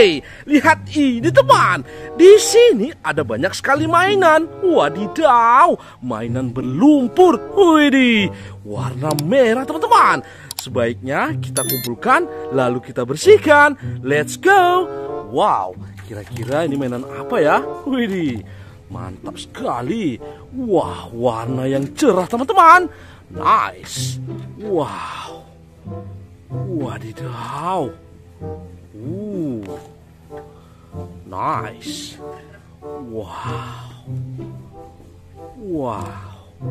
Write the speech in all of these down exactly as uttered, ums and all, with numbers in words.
Hei, lihat ini teman. Di sini ada banyak sekali mainan. Wadidaw, mainan berlumpur. Widih, warna merah teman-teman. Sebaiknya kita kumpulkan lalu kita bersihkan. Let's go. Wow, kira-kira ini mainan apa ya? Widih, mantap sekali. Wah, warna yang cerah teman-teman. Nice. Wow. Wadidaw. Uh, nice. Wow. Wow.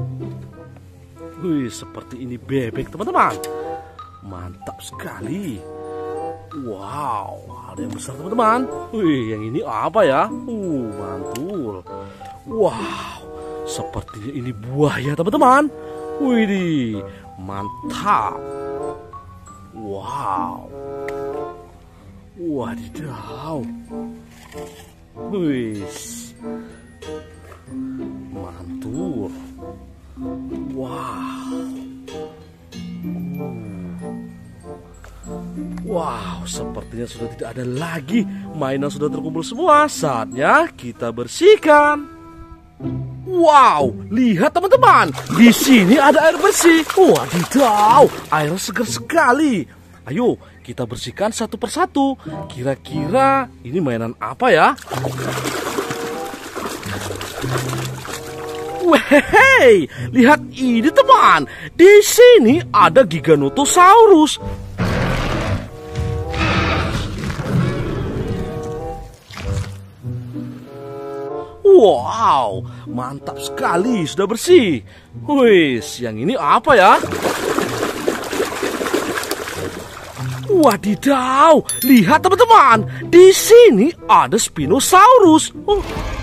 Wih, seperti ini bebek teman-teman. Mantap sekali. Wow, ada yang besar teman-teman. Wih, yang ini apa ya? Uh, mantul. Wow, sepertinya ini buaya teman-teman. Wih, mantap. Wow. Wadidaw. Wih, mantul. Wow. Wow, sepertinya sudah tidak ada lagi. Mainan sudah terkumpul semua. Saatnya kita bersihkan. Wow, lihat teman-teman. Di sini ada air bersih. Wadidaw, air segar sekali. Ayo, kita bersihkan satu persatu. Kira-kira ini mainan apa ya? Wehey, lihat ini teman. Di sini ada Giganotosaurus. Wow, mantap sekali, sudah bersih. Wis, yang ini apa ya? Wadidaw, lihat teman-teman. Di sini ada Spinosaurus. Oh.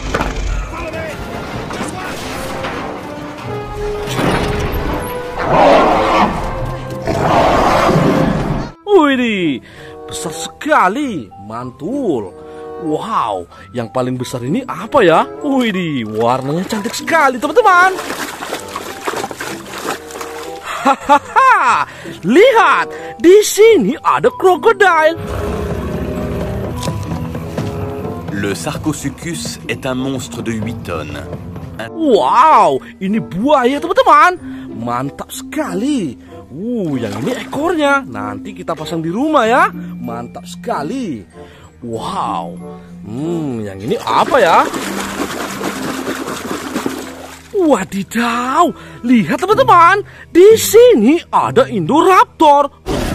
Wih, besar sekali, mantul. Wow, yang paling besar ini apa ya? Wih, warnanya cantik sekali teman-teman. Hahaha, lihat, di sini ada krokodil. Le Sarcosuchus est un monstre de huit tonnes. Wow, ini buaya teman-teman. Mantap sekali. Uh, yang ini ekornya. Nanti kita pasang di rumah ya. Mantap sekali. Wow. Hmm, yang ini apa ya? Wadidaw, lihat teman-teman. Di sini ada Indoraptor.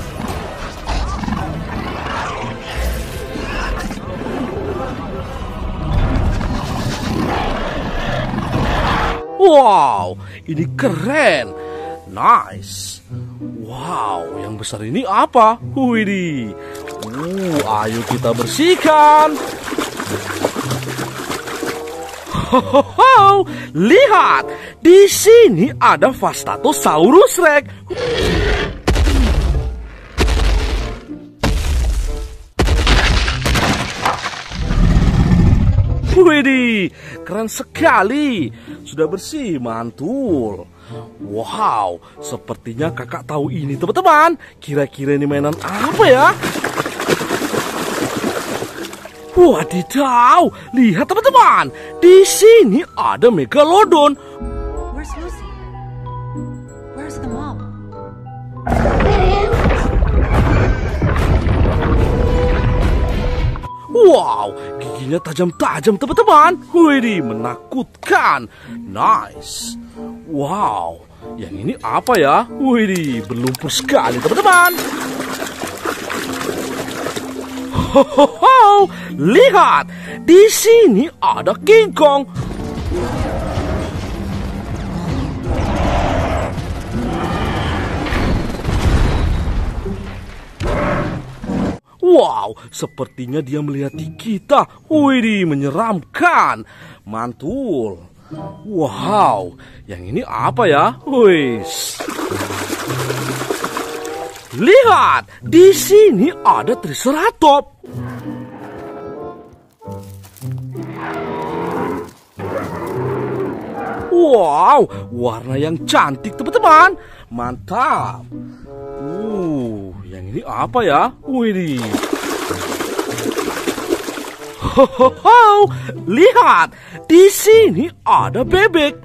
Wow, ini keren. Nice. Wow, yang besar ini apa? Widih. Uh, ayo kita bersihkan. Hohoho, lihat, di sini ada Vastatosaurus Rex. Widih, keren sekali. Sudah bersih, mantul. Wow, sepertinya kakak tahu ini teman-teman. Kira-kira ini mainan apa ya? Wadidaw, lihat teman-teman. Di sini ada Megalodon. Where's Lucy? Where's the mom? Wow, giginya tajam-tajam teman-teman. Wih, menakutkan. Nice. Wow, yang ini apa ya? Wih, berlumpur sekali teman-teman. Hohoho, lihat, di sini ada King Kong. Wow, sepertinya dia melihati kita. Wih, menyeramkan. Mantul. Wow, yang ini apa ya? Wih. Lihat, di sini ada Triceratops. Wow, warna yang cantik teman-teman. Mantap. Uh, yang ini apa ya? Wih. Ho, ho, ho. Lihat, di sini ada bebek.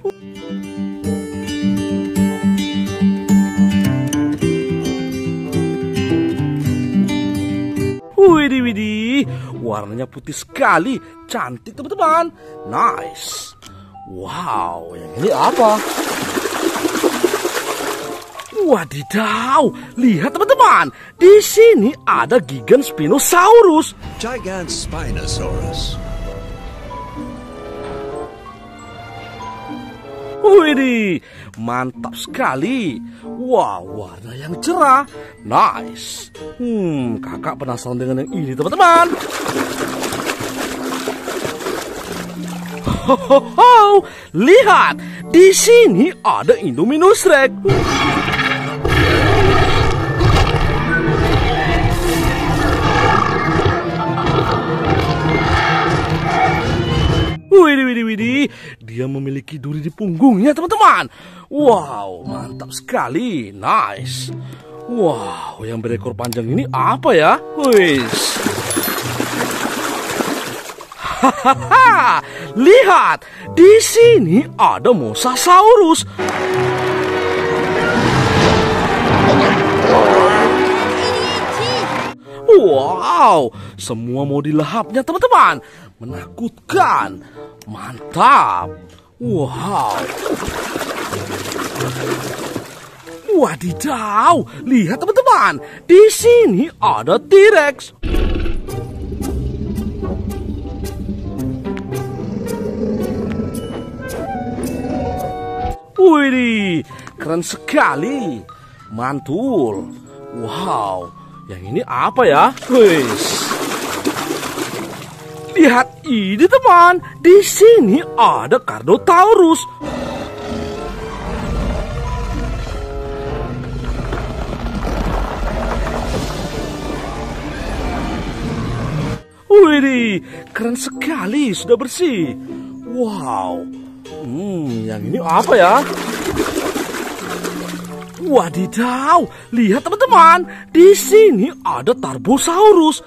Widih, widih, warnanya putih sekali, cantik teman-teman. Nice. Wow, yang ini apa? Wadidaw, lihat teman-teman, di sini ada Gigan Spinosaurus. Gigant Spinosaurus. Widih, mantap sekali. Wah, warna yang cerah. Nice. Hmm, kakak penasaran dengan yang ini teman-teman. Ho, ho, ho. Lihat, di sini ada Indominus Rex. Widih, widih, widih, dia memiliki duri di punggungnya teman-teman. Wow, mantap sekali, nice. Wow, yang berekor panjang ini apa ya? Wis. Hahaha, lihat, di sini ada Mosasaurus. Wow, semua mau dilahapnya teman-teman. Menakutkan. Mantap. Wow. Wadidaw, lihat teman-teman. Di sini ada T-Rex. Widih, keren sekali. Mantul. Wow. Yang ini apa ya? Wis. Lihat ini teman, di sini ada Carnotaurus. Widih, keren sekali, sudah bersih. Wow. Hmm, yang ini apa ya? Wadidaw, lihat teman-teman, di sini ada Tarbosaurus.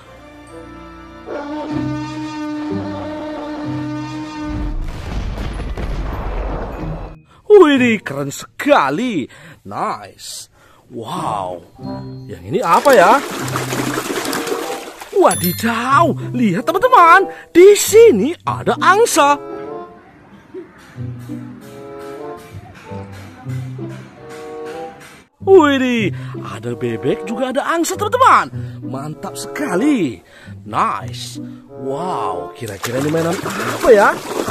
Widih, keren sekali. Nice. Wow. Yang ini apa ya? Wadidaw, lihat teman-teman, di sini ada angsa. Widih, ada bebek juga ada angsa teman-teman. Mantap sekali. Nice. Wow, kira-kira ini mainan apa ya?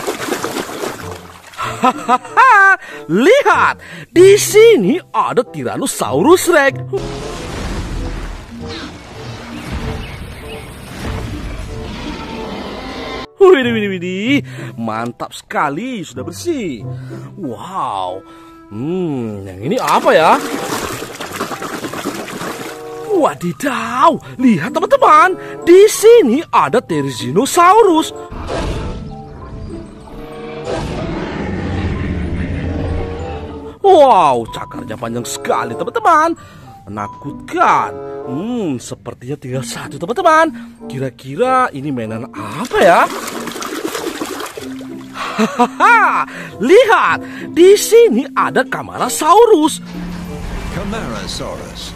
Hahaha, lihat, di sini ada Tyrannosaurus Rex. Widih, widih, widih, mantap sekali, sudah bersih. Wow. Hmm, yang ini apa ya? Wadidaw, lihat teman-teman, di sini ada Therizinosaurus. Wow, cakarnya panjang sekali teman-teman. Menakutkan. Hmm, sepertinya tinggal satu teman-teman. Kira-kira ini mainan apa ya? Hahaha, lihat, di sini ada Camarasaurus. Camarasaurus.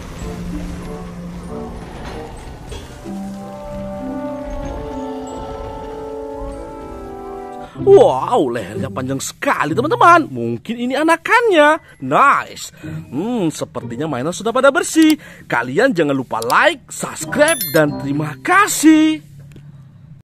Wow, lehernya panjang sekali teman-teman. Mungkin ini anakannya. Nice. Hmm, sepertinya mainan sudah pada bersih. Kalian jangan lupa like, subscribe, dan terima kasih.